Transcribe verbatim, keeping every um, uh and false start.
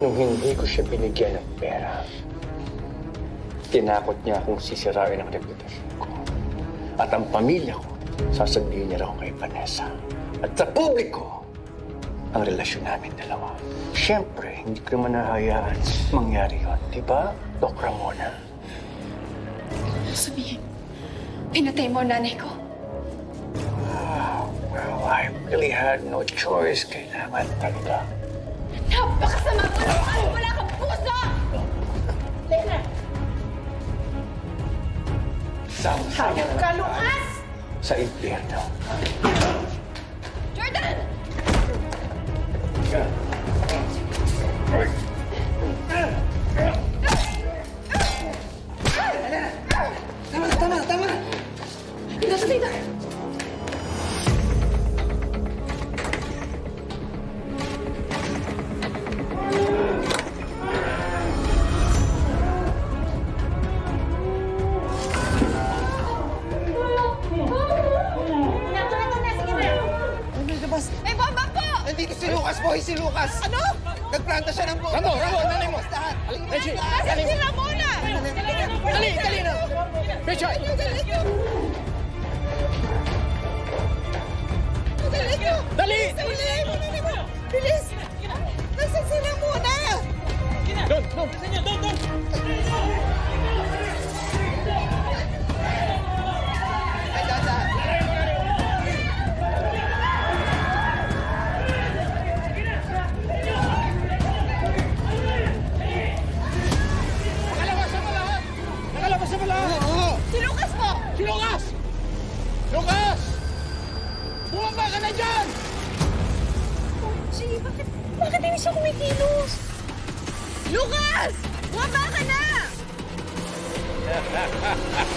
Nung hindi ko siya binigyan ng pera, tinakot niya akong sisirain ang reputasyon ko. At ang pamilya ko, sasabihin niya raw kay Vanessa. At sa publiko, ang relasyon namin dalawa. Siyempre, hindi ko naman nahayaan mangyari yun. Di ba, Doc Ramona? Sabihin, pinatay mo ang nanay ko. Oh, well, I really had no choice. Kailangan talaga. Napakasama mo naman! Wala kang puso! Lena! Hayang ka, Lucas! Sa impyerno. Jordan! Tama na, tama na, tama na! Dito, dito! May bomba po! Nandito si Lucas, boy! Si Lucas! Ano? Nagplanta siya ng bomba! Ramon! Ramon! Dali mo! Lahat! Reggie! Dali! Si Ramona! Dali! Dali na! Richard! Dali! Dali! Dali! Bilis! Nasaan si Ramona? Doon! Doon! Doon! Doon! Si Lucas po! Si Lucas! Lucas! Bumaba ka na dyan! Gee, bakit, bakit hindi siya kumikilos? Lucas! Bumaba ka na!